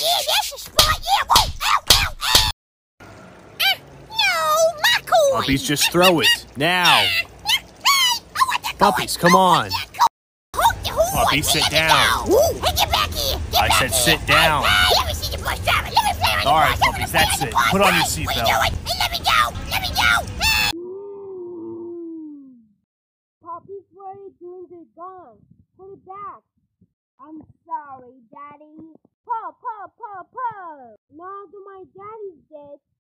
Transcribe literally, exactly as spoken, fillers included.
Yeah, that's a spot. Yeah, whoa, ow, ow, ow. Uh, no, my coin. Puppies, just throw it. Now. Hey, I want that Puppies, coin. come on. Puppies, sit down. Hey, get back here. Get I back said here. sit down. Hey, let me see your bus driver. Let me play on All your right, bus. Let me puppies, play that's on it. your bus. Put on your Hey, what seatbelt. you doing? Hey, let me go. Let me go. Hey. Puppies, what are you doing to the gun? Put it back. I'm sorry, Daddy. Pup, pup, pup, pup. Now that my daddy's dead,